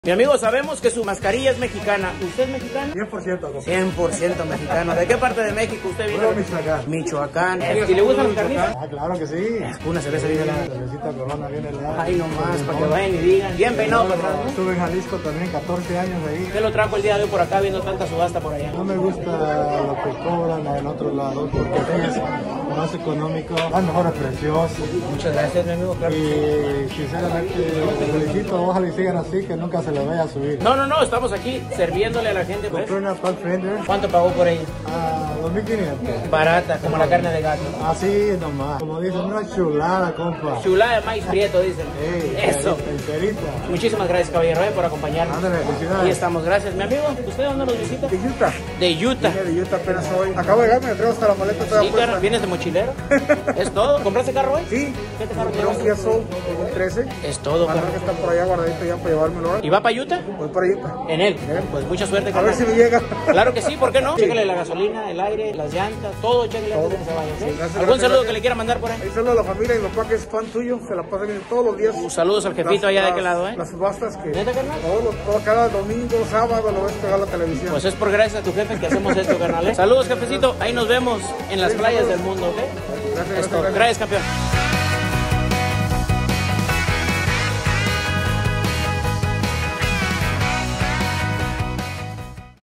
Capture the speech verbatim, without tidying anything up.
Mi amigo, sabemos que su mascarilla es mexicana. ¿Usted es mexicano? cien por ciento. cien por ciento mexicano. ¿De qué parte de México usted viene? Bueno, Michoacán. Michoacán. ¿Y le gustan los carnitas? Ah, claro que sí. Una cerveza viene la... Cervecita Corona viene la... Ay, nomás, para que vayan y digan. Bien peinado para atrás, ¿no? Estuve en Jalisco también, catorce años ahí. ¿Qué lo trajo el día de hoy por acá viendo tanta subasta por allá? No me gusta lo que cobran en otros lados porque es más económico, más mejores precios. Muchas gracias, mi amigo. Claro. Y sinceramente, los felicito, ojalá y sigan así, que nunca se les vaya a subir. No, no, no, estamos aquí serviéndole a la gente. Pues. Compré una Pathfinder ¿Cuánto pagó por ella? a dos mil quinientos. Barata, como la carne de gato. Así nomás. Como dicen, una chulada, compa. Chulada de maíz prieto, dicen. Ey, Eso. enterita. Muchísimas gracias, caballero, eh, por acompañarnos. Ándale, felicidades. Ahí estamos, gracias. Mi amigo, ¿usted dónde nos visita? De Utah. De Utah. Vine de Utah apenas hoy. Acabo de llegar, me traigo hasta la maleta toda Sí, puesta. carnal, ¿vienes de mochilero? ¿Es todo? ¿Compraste carro hoy? Sí. ¿Qué te carro Compré un llevas? Kia Soul dos mil trece. Es todo, Para carnal. que está por allá guardadito ya para llevármelo ahora. ¿Y va para Utah? Voy para Utah. En él. Pues mucha suerte, A carnal. ver si me llega. Claro que sí, ¿por qué no? Chéquele la gasolina, el aire, las llantas, todo, chéquele antes de que se vaya, ¿ok? Sí, gracias, ¿Algún gracias, saludo gracias. que le quiera mandar por ahí? Ahí saludo a la familia y mi papá que es fan tuyo. Se la pasa bien todos los días. Uh, saludos al jefito Las- allá de las- aquel lado, ¿eh? Las subastas que ¿Neta, carnal? todos los- todo- cada domingo, sábado lo ves pegar la televisión. Pues es por gracias a tu jefe que hacemos esto, carnal. ¿eh? Saludos, jefecito. Ahí nos vemos en las playas del mundo, ¿ok? Gracias, Es gracias, todo. gracias. Gracias, campeón.